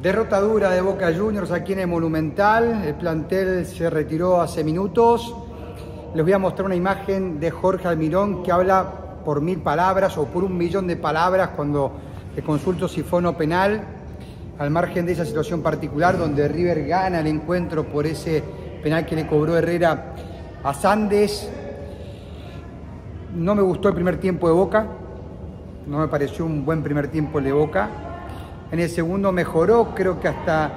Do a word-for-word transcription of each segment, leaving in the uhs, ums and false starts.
Derrota dura de Boca Juniors aquí en el Monumental. El plantel se retiró hace minutos. Les voy a mostrar una imagen de Jorge Almirón que habla por mil palabras o por un millón de palabras cuando le consulto si fue o no penal, al margen de esa situación particular donde River gana el encuentro por ese penal que le cobró Herrera a Sandes. No me gustó el primer tiempo de Boca, no me pareció un buen primer tiempo el de Boca. En el segundo mejoró, creo que hasta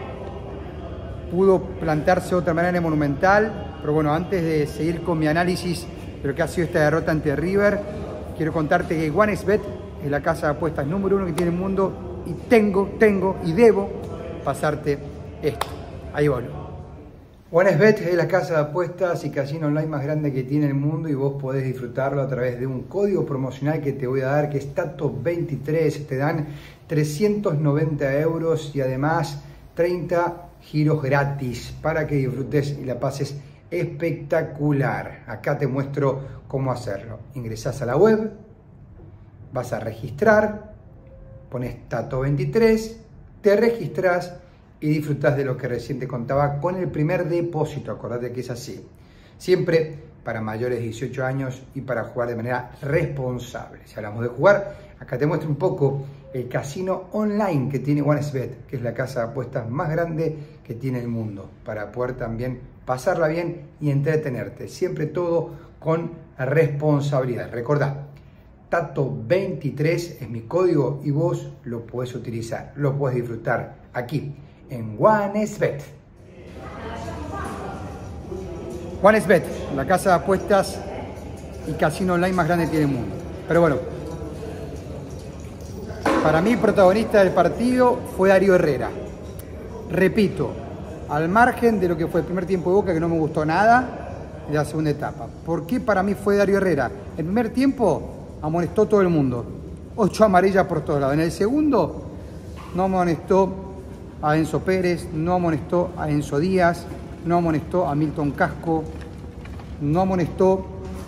pudo plantarse de otra manera en el Monumental. Pero bueno, antes de seguir con mi análisis de lo que ha sido esta derrota ante River, quiero contarte que OneXBet es la casa de apuestas número uno que tiene el mundo y tengo, tengo y debo pasarte esto. Ahí va. OneXBet es la casa de apuestas y casino online más grande que tiene el mundo y vos podés disfrutarlo a través de un código promocional que te voy a dar, que es Tato veintitrés. Te dan trescientos noventa euros y además treinta giros gratis para que disfrutes y la pases espectacular. Acá te muestro cómo hacerlo. Ingresás a la web, vas a registrar, pones Tato veintitrés, te registras y disfrutás de lo que recién te contaba con el primer depósito. Acordate que es así. Siempre para mayores de dieciocho años y para jugar de manera responsable. Si hablamos de jugar, acá te muestro un poco el casino online que tiene OneXBet, que es la casa de apuestas más grande que tiene el mundo, para poder también pasarla bien y entretenerte. Siempre todo con responsabilidad. Recordá, Tato veintitrés es mi código y vos lo podés utilizar, lo podés disfrutar aquí en OneXBet. OneXBet, la casa de apuestas y casino online más grande que tiene el mundo. Pero bueno, para mí el protagonista del partido fue Darío Herrera. Repito, al margen de lo que fue el primer tiempo de Boca, que no me gustó nada, de la segunda etapa. ¿Por qué para mí fue Darío Herrera? El primer tiempo amonestó todo el mundo. Ocho amarillas por todos lados. En el segundo no amonestó a Enzo Pérez, no amonestó a Enzo Díaz, no amonestó a Milton Casco, no amonestó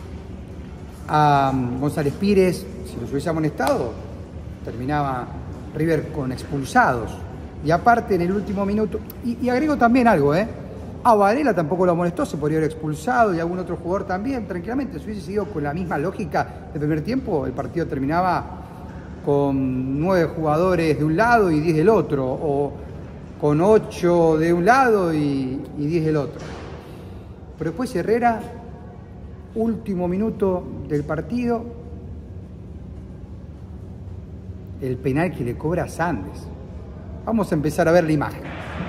a González Pires. Si los hubiese amonestado, terminaba River con expulsados. Y aparte en el último minuto, y, y agrego también algo, ¿eh? A Varela tampoco lo amonestó, se podría haber expulsado y algún otro jugador también, tranquilamente. Si hubiese seguido con la misma lógica del primer tiempo, el partido terminaba con nueve jugadores de un lado y diez del otro, o con ocho de un lado y, y diez del otro. Pero después Herrera, último minuto del partido, el penal que le cobra a Sandes. Vamos a empezar a ver la imagen.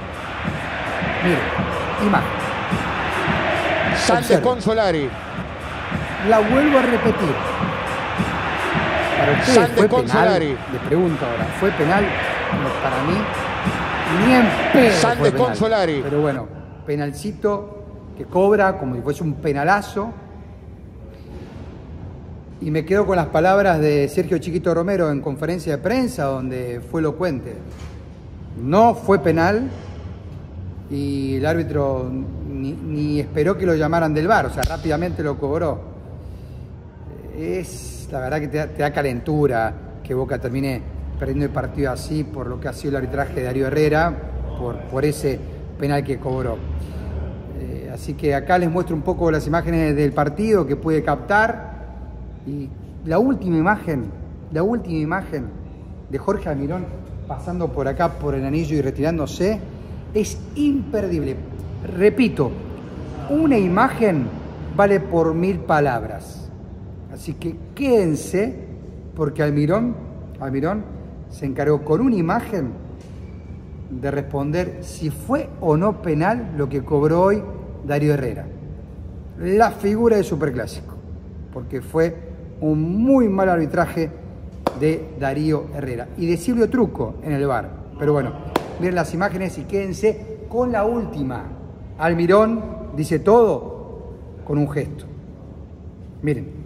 Miren, imagen. Sandes con Solari. La vuelvo a repetir. Para ustedes, Sandes ¿fue con penal? Solari. Les pregunto ahora, ¿fue penal? No, para mí, ni en pedo Sandes fue con penal. Solari. Pero bueno, penalcito que cobra como si fuese un penalazo. Y me quedo con las palabras de Sergio Chiquito Romero en conferencia de prensa, donde fue elocuente. No fue penal y el árbitro ni, ni esperó que lo llamaran del V A R, o sea, rápidamente lo cobró. Es la verdad que te da, te da calentura que Boca termine perdiendo el partido así por lo que ha sido el arbitraje de Darío Herrera, por, por ese penal que cobró. Eh, así que acá les muestro un poco las imágenes del partido que pude captar. Y la última imagen, la última imagen de Jorge Almirón pasando por acá por el anillo y retirándose es imperdible. Repito, una imagen vale por mil palabras. Así que quédense porque Almirón, Almirón se encargó con una imagen de responder si fue o no penal lo que cobró hoy Darío Herrera. La figura del Superclásico, porque fue un muy mal arbitraje de Darío Herrera y de Silvio Truco en el V A R. Pero bueno, miren las imágenes y quédense con la última. Almirón dice todo con un gesto. Miren.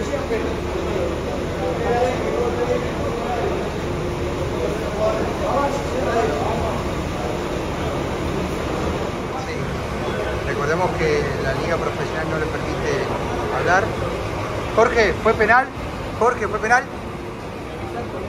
Recordemos que la liga profesional no le permite hablar. Jorge, ¿fue penal? Jorge, ¿fue penal?